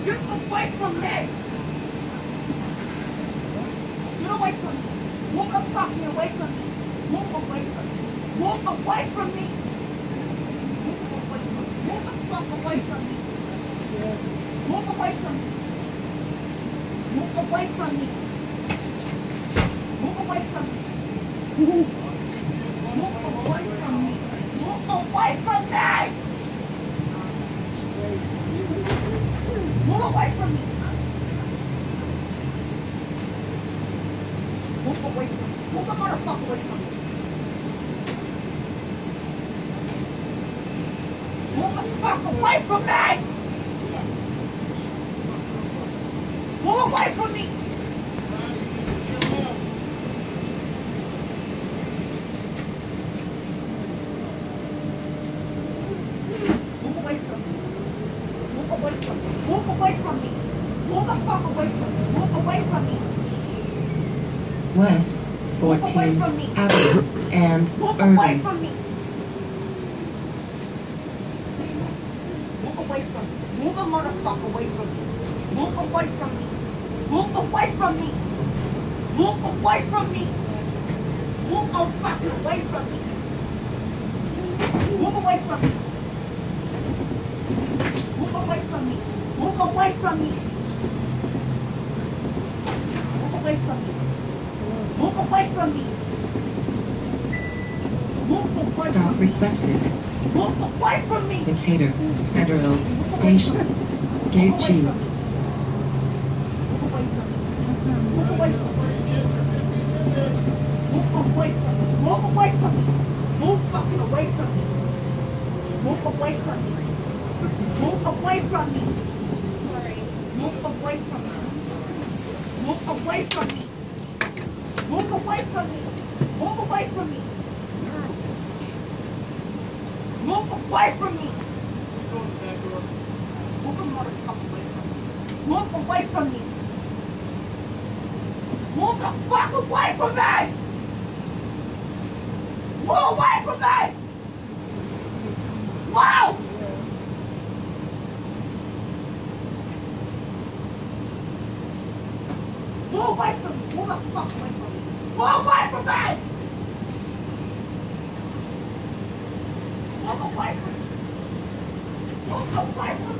Get away from me! Get away from me! Move the fucking away from me! Move away from me! Move away from me! Move away from me! Move the fuck away from me! Move away from me! Move away from me! Move away from me! Move away from me! Move away from me! Move away from me! Move away from me! Move the motherfucker away from me! Move the fuck away from me! Move away from me! Move away from me! Move away from me! Move away from me! Move the fuck away from me! Move away from me! West 14th Avenue and Move away Irving. from me! Move away from me! Move the motherfucker away from me! Move away from me! Move away from me! Move away from me! Move fucking away from me! Move away from me! Move away from me! Move away from me! Move away from me! Move away from me! Move away Stop from me! requested. Move away from me! Decatur Federal Station. Gate G. Move away from me! Move away from me! Move away from me! Move away from me! Move fucking away from me! Move away from me! Move away from me! Move away from me! Move away from me! Move away from me! Move away from me! Move away from me! Move the motherfucker away from me! Move away from me! Move the fuck away from me! Move away from me! Wow! Move away from me! Move the fuck away from me! Move away from me! Move away from me! Move away from me!